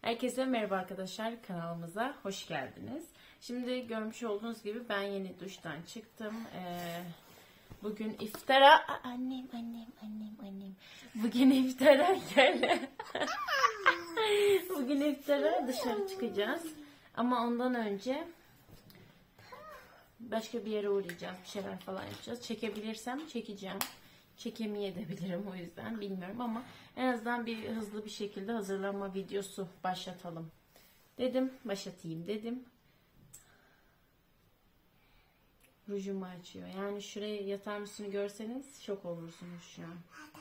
Herkese merhaba arkadaşlar, kanalımıza hoş geldiniz. Şimdi görmüş olduğunuz gibi ben yeni duştan çıktım. Bugün iftara annem. Bugün iftara gel. Bugün iftara dışarı çıkacağız. Ama ondan önce başka bir yere uğrayacağız. Bir şeyler falan yapacağız. Çekebilirsem çekeceğim. Çekemeyebilirim, o yüzden bilmiyorum ama en azından bir hızlı bir şekilde hazırlanma videosu başlatalım dedim. Başlatayım dedim. Rujumu açıyor. Yani şuraya yatar mısını görseniz şok olursunuz şu an.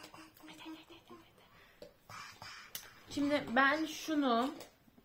Şimdi ben şunu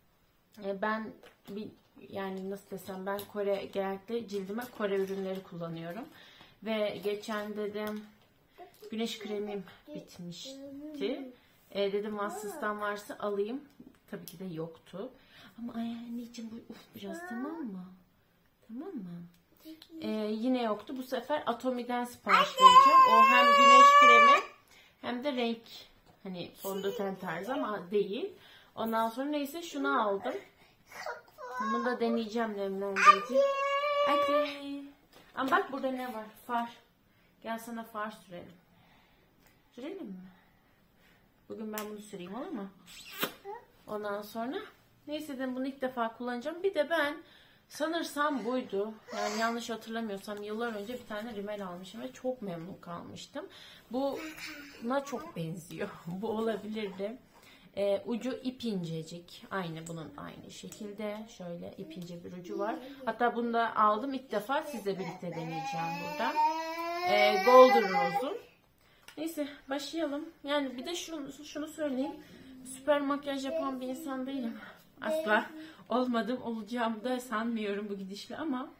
yani nasıl desem, ben genellikle cildime Kore ürünleri kullanıyorum. Ve geçen dedim güneş kremim bitmişti. Dedim vasıtasından varsa alayım. Tabii ki de yoktu. Ama anneciğim bu biraz tamam mı? Tamam mı? Yine yoktu. Bu sefer Atomi'den sipariş vereceğim. O hem güneş kremi hem de renk, hani fondöten tarzı ama değil. Ondan sonra neyse şunu aldım. Bunu da deneyeceğim nemlendirici. Hadi. Ama bak burada ne var? Far. Gel sana far sürelim. Sürelim mi? Bugün ben bunu süreyim, olur mu? Ondan sonra neyse dedim bunu ilk defa kullanacağım. Bir de ben sanırsam buydu. Yani yanlış hatırlamıyorsam yıllar önce bir tane rimel almışım ve çok memnun kalmıştım. Buna çok benziyor. Bu olabilirdi. Ucu ip incecik. Aynı bunun aynı şekilde. Şöyle ip ince bir ucu var. Hatta bunu da aldım. İlk defa sizle birlikte deneyeceğim burada. Golden Rose'un. Neyse başlayalım. Yani bir de şunu söyleyeyim. Süper makyaj yapan bir insan değilim. Asla olmadım. Olacağımı da sanmıyorum bu gidişle ama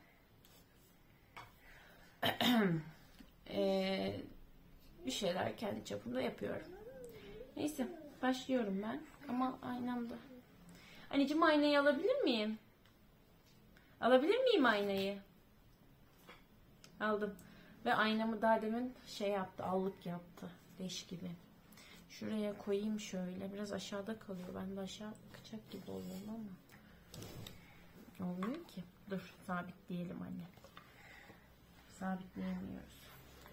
bir şeyler kendi çapımda yapıyorum. Neyse başlıyorum ben. Ama aynamda. Anneciğim aynayı alabilir miyim? Alabilir miyim aynayı? Aldım. Ve aynamı daha demin yaptı, allık yaptı. Leş gibi. Şuraya koyayım şöyle. Biraz aşağıda kalıyor. Ben de aşağı bakacak gibi oluyorum ama. Olmuyor ki. Dur sabitleyelim anne. Sabitleyemiyoruz.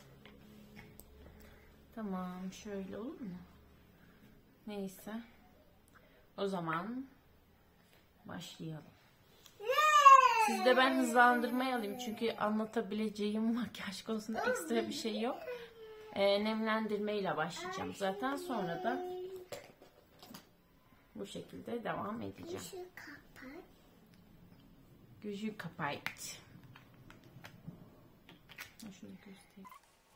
Tamam şöyle olur mu? Neyse. O zaman başlayalım. Sizde ben hızlandırmayı alayım. Çünkü anlatabileceğim makyaj konusunda ekstra bir şey yok. Nemlendirmeyle başlayacağım zaten. Sonra da bu şekilde devam edeceğim. Gözü kapat. Şunu göstereyim.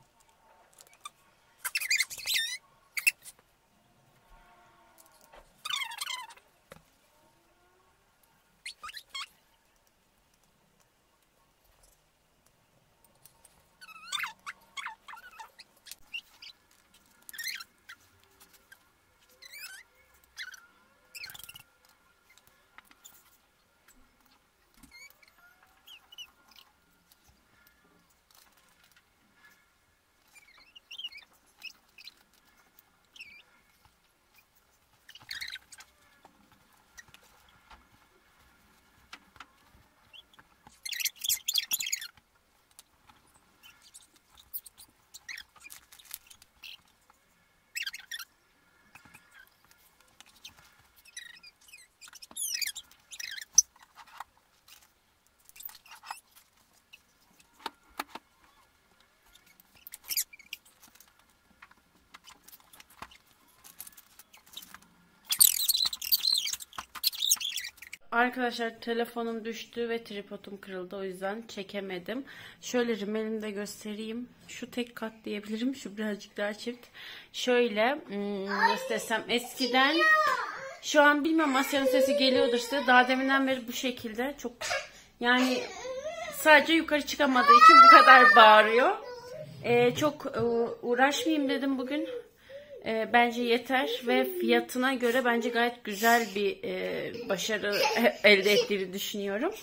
Arkadaşlar telefonum düştü ve tripodum kırıldı, o yüzden çekemedim. Şöyle rimelimi de göstereyim. Şu tek kat diyebilirim. Şu birazcık daha çift. Şöyle nasıl desem, eskiden şu an bilmem Asya'nın sesi geliyordur size. Daha deminden beri bu şekilde çok, yani sadece yukarı çıkamadığı için bu kadar bağırıyor. Çok uğraşmayayım dedim bugün. Bence yeter ve fiyatına göre bence gayet güzel bir başarı elde ettiğini düşünüyorum.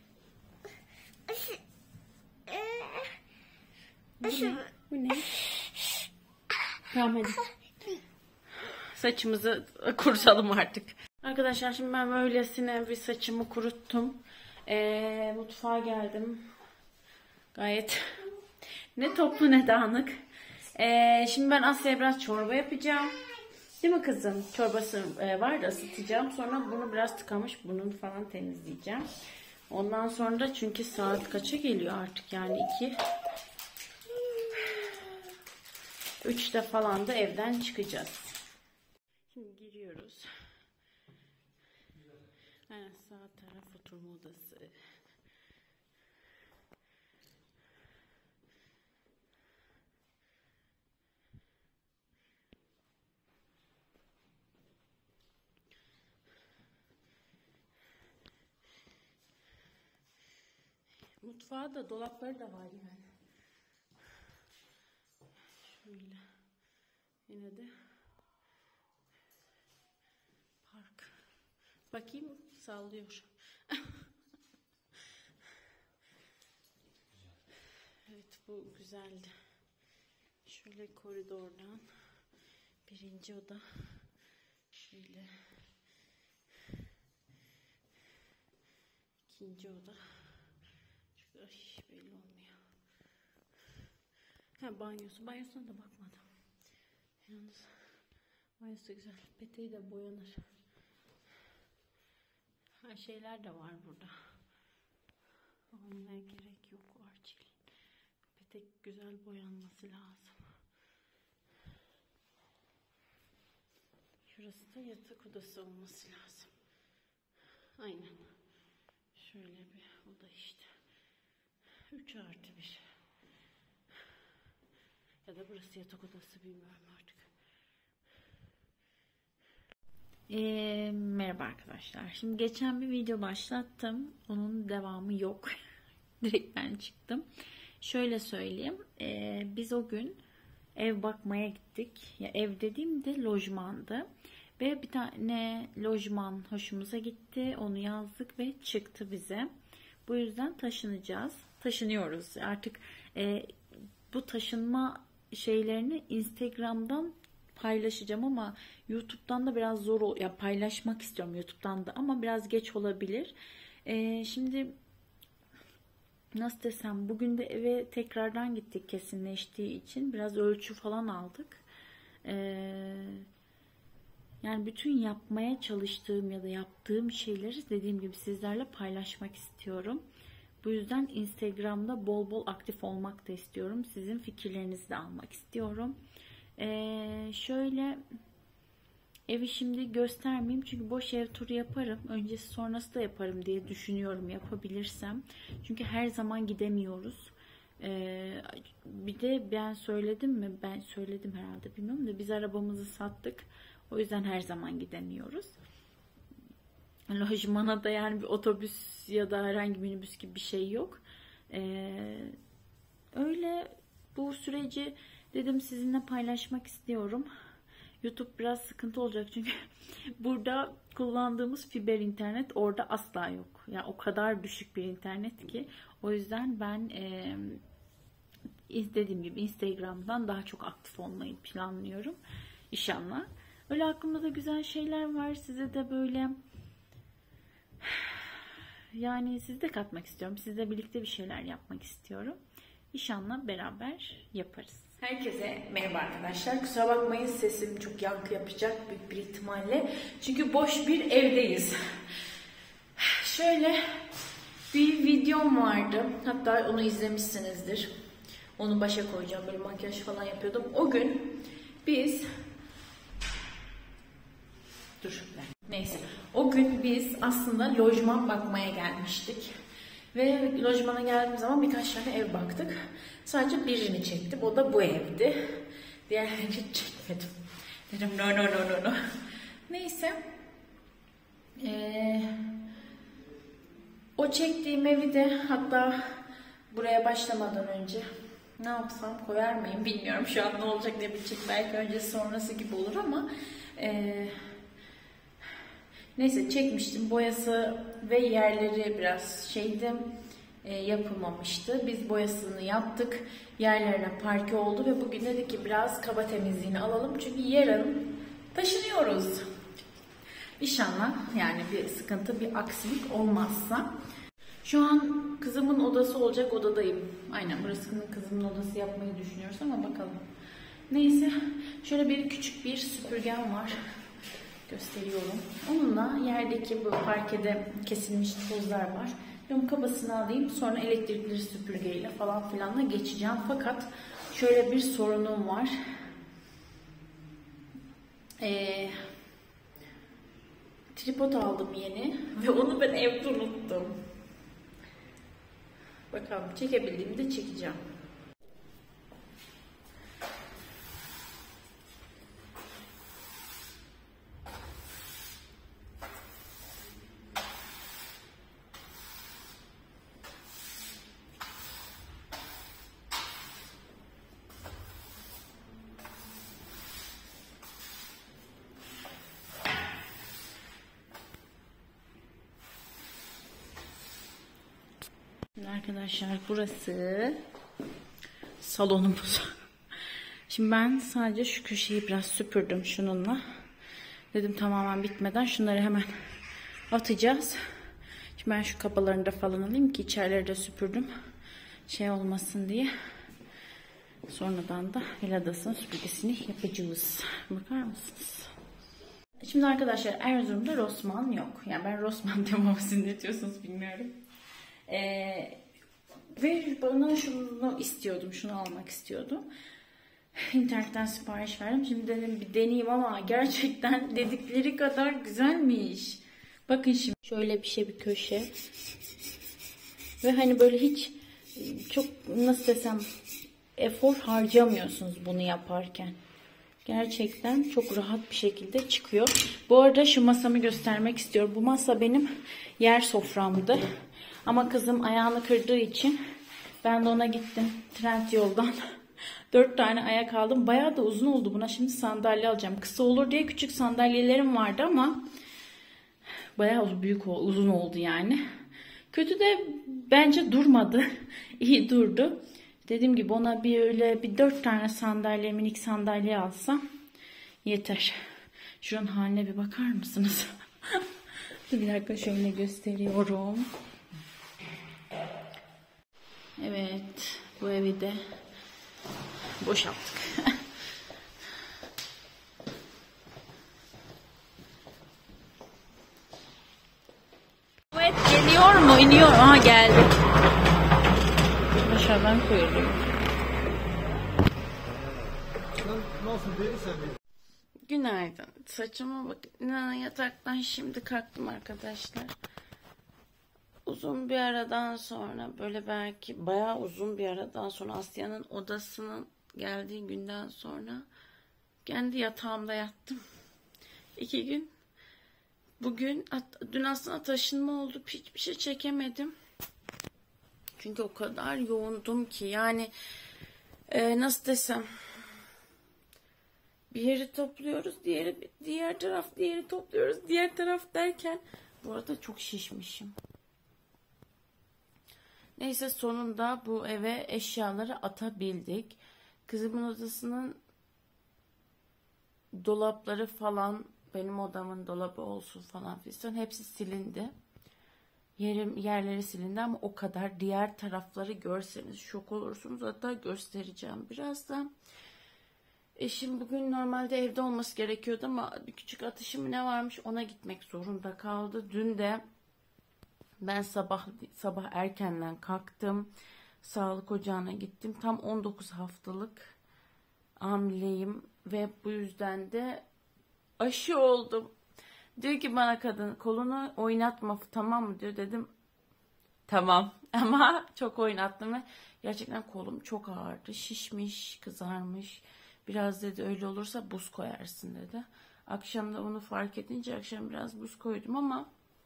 Bu ne? Tamam hadi. Saçımızı kurutalım artık. Arkadaşlar şimdi ben böylesine bir saçımı kuruttum. Mutfağa geldim. Gayet ne toplu ne dağınık. Şimdi ben Asya'ya biraz çorba yapacağım. Değil mi kızım? Çorbası var da ısıtacağım. Sonra bunu biraz tıkamış, bunu falan temizleyeceğim. Ondan sonra da çünkü saat kaça geliyor artık, yani 2. 3'te falan da evden çıkacağız. Şimdi giriyoruz. Aynen, sağ taraf oturma odası. Mutfağı da, dolapları da var yani. Şöyle. Yine de park. Bakayım, sallıyor. Evet, bu güzeldi. Şöyle koridordan birinci oda. Şöyle ikinci oda. Ay, belli olmuyor. Ha, banyosu. Banyosuna da bakmadım. Yalnız banyosu da güzel. Peteği de boyanır. Her şeyler de var burada. Onlara gerek yok acil. Petek güzel boyanması lazım. Şurası da yatak odası olması lazım. Aynen. Şöyle bir oda işte. 3+1. Ya da burası yatak odası, bilmiyorum artık. Merhaba arkadaşlar. Şimdi geçen bir video başlattım. Onun devamı yok. Direkt ben çıktım. Şöyle söyleyeyim. Biz o gün ev bakmaya gittik. Ya ev dediğimde lojmandı. Ve bir tane lojman hoşumuza gitti. Onu yazdık ve çıktı bize. Bu yüzden taşınacağız. Taşınıyoruz. Artık bu taşınma şeylerini Instagram'dan paylaşacağım ama YouTube'dan da biraz zor ya, paylaşmak istiyorum YouTube'dan da ama biraz geç olabilir. Şimdi nasıl desem, bugün de eve tekrardan gittik kesinleştiği için, biraz ölçü falan aldık. Yani bütün yapmaya çalıştığım ya da yaptığım şeyleri dediğim gibi sizlerle paylaşmak istiyorum. Bu yüzden Instagram'da bol bol aktif olmak da istiyorum. Sizin fikirlerinizi de almak istiyorum. Şöyle evi şimdi göstermeyeyim çünkü boş ev turu yaparım. Öncesi sonrası da yaparım diye düşünüyorum, yapabilirsem. Çünkü her zaman gidemiyoruz. Bir de ben söyledim mi? Ben söyledim herhalde, bilmiyorum da biz arabamızı sattık. O yüzden her zaman gidemiyoruz. Lojmana da yani bir otobüs ya da herhangi bir minibüs gibi bir şey yok. Öyle bu süreci dedim sizinle paylaşmak istiyorum. YouTube biraz sıkıntı olacak çünkü burada kullandığımız fiber internet orada asla yok. Yani o kadar düşük bir internet ki. O yüzden ben dediğim gibi Instagram'dan daha çok aktif olmayı planlıyorum. İnşallah. Öyle aklımda da güzel şeyler var. Size de böyle yani sizi de katmak istiyorum. Sizle birlikte bir şeyler yapmak istiyorum. İnşallah beraber yaparız. Herkese merhaba arkadaşlar. Kusura bakmayın, sesim çok yankı yapacak büyük bir ihtimalle. Çünkü boş bir evdeyiz. Şöyle bir videom vardı. Hatta onu izlemişsinizdir. Onu başa koyacağım. Böyle makyaj falan yapıyordum. O gün biz neyse. O gün biz aslında lojman bakmaya gelmiştik. Ve lojmana geldiğim zaman birkaç tane ev baktık. Sadece birini çektim. O da bu evdi. Diğerlerini çekmedim. Dedim no. Neyse. O çektiğim evi de hatta buraya başlamadan önce ne yapsam, koyar mıyım bilmiyorum. Şu an ne olacak diye bir çek. Belki öncesi sonrası gibi olur ama neyse çekmiştim. Boyası ve yerleri biraz şeydi, yapılmamıştı. Biz boyasını yaptık. Yerlerine parke oldu ve bugün dedik ki biraz kaba temizliğini alalım. Çünkü yarın taşınıyoruz. İnşallah yani bir sıkıntı, bir aksilik olmazsa. Şu an kızımın odası olacak odadayım. Aynen burası kızımın odası yapmayı düşünüyoruz ama bakalım. Neyse şöyle bir küçük bir süpürgem var. Gösteriyorum. Onunla yerdeki bu parkede kesilmiş tozlar var. Onun kabasını alayım. Sonra elektrikli süpürgeyle falan filanla geçeceğim. Fakat şöyle bir sorunum var. Tripod aldım yeni ve onu ben evde unuttum. Bakalım çekebildiğimde çekeceğim. Arkadaşlar burası salonumuz. Şimdi ben sadece şu köşeyi biraz süpürdüm şununla. Dedim tamamen bitmeden şunları hemen atacağız. Şimdi ben şu kapalarını da falan alayım ki içerileri de süpürdüm. Şey olmasın diye. Sonradan da Viladas'ın süpürgesini yapacağız. Bakar mısınız? Şimdi arkadaşlar Erzurum'da Rossmann yok. Yani ben Rossmann diyorum ama siz ne diyorsunuz bilmiyorum. Ve bana şunu istiyordum, şunu almak istiyordum. İnternetten sipariş verdim. Şimdi dedim bir deneyeyim ama gerçekten dedikleri kadar güzelmiş. Bakın şimdi şöyle bir şey, bir köşe. Ve hani böyle hiç çok nasıl desem efor harcamıyorsunuz bunu yaparken. Gerçekten çok rahat bir şekilde çıkıyor. Bu arada şu masamı göstermek istiyorum. Bu masa benim yer soframdı. Ama kızım ayağını kırdığı için ben de ona gittim Trendyol'dan 4 tane ayak aldım. Bayağı da uzun oldu buna. Şimdi sandalye alacağım. Kısa olur diye küçük sandalyelerim vardı ama bayağı büyük uzun oldu yani. Kötü de bence durmadı. İyi durdu. Dediğim gibi ona bir 4 tane sandalye, minik sandalye alsam yeter. Şunun haline bir bakar mısınız? Bir dakika şöyle gösteriyorum. Evet, bu evi de boşalttık. Evet, geliyor mu? İniyor. Aha geldi. Aşağıdan koyuyorum. Günaydın. Saçıma bak. Yataktan şimdi kalktım arkadaşlar. Uzun bir aradan sonra böyle belki bayağı uzun bir aradan sonra Asya'nın odasının geldiği günden sonra kendi yatağımda yattım. 2 gün. Bugün dün aslında taşınma oldu. Hiçbir şey çekemedim. Çünkü o kadar yoğundum ki yani nasıl desem bir yeri topluyoruz, diğer diğeri topluyoruz, diğer taraf derken bu arada çok şişmişim. Neyse sonunda bu eve eşyaları atabildik. Kızımın odasının dolapları falan, benim odamın dolabı olsun falan filan hepsi silindi. Yerleri silindi ama o kadar. Diğer tarafları görseniz şok olursunuz. Hatta göstereceğim birazdan. Eşim bugün normalde evde olması gerekiyordu ama bir küçük atışım ne varmış ona gitmek zorunda kaldı. Dün de ben sabah erkenden kalktım. Sağlık ocağına gittim. Tam 19 haftalık hamileyim ve bu yüzden de aşı oldum. Diyor ki bana kadın kolunu oynatma tamam mı diyor. Dedim tamam ama çok oynattım ve gerçekten kolum çok ağrıdı. Şişmiş, kızarmış. Biraz dedi öyle olursa buz koyarsın dedi. Akşam da onu fark edince akşam biraz buz koydum ama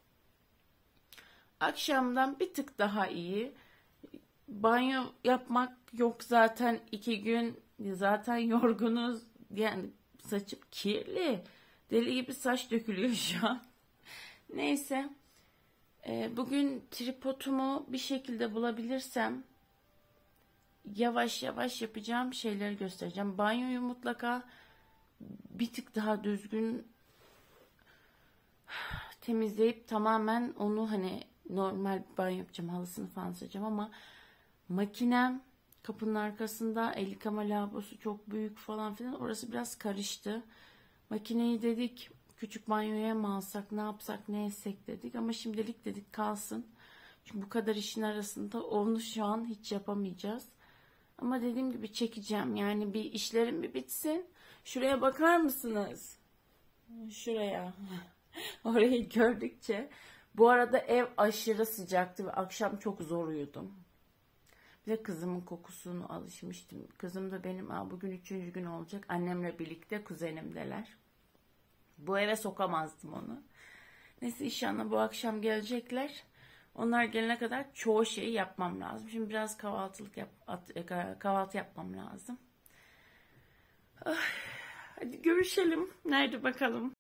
akşamdan bir tık daha iyi. Banyo yapmak yok zaten 2 gün. Zaten yorgunuz. Yani saçım kirli. Deli gibi saç dökülüyor şu an. Neyse. Bugün tripodumu bir şekilde bulabilirsem yavaş yavaş yapacağım şeyleri göstereceğim. Banyoyu mutlaka bir tık daha düzgün temizleyip tamamen onu hani normal banyo yapacağım, halısını falan sileceğim ama makinem kapının arkasında, el yıkama lavabosu çok büyük falan filan, orası biraz karıştı. Makineyi dedik küçük banyoya mı alsak, ne yapsak, ne etsek dedik ama şimdilik dedik kalsın. Çünkü bu kadar işin arasında onu şu an hiç yapamayacağız. Ama dediğim gibi çekeceğim. Yani bir işlerim bir bitsin. Şuraya bakar mısınız? Şuraya. Orayı gördükçe. Bu arada ev aşırı sıcaktı ve akşam çok zor uyudum. Bir de kızımın kokusunu alışmıştım. Kızım da benim bugün 3. gün olacak. Annemle birlikte kuzenimdeler. Bu eve sokamazdım onu. Neyse inşallah bu akşam gelecekler. Onlar gelene kadar çoğu şeyi yapmam lazım. Şimdi biraz kahvaltı yapmam lazım. Hadi görüşelim. Nerede bakalım?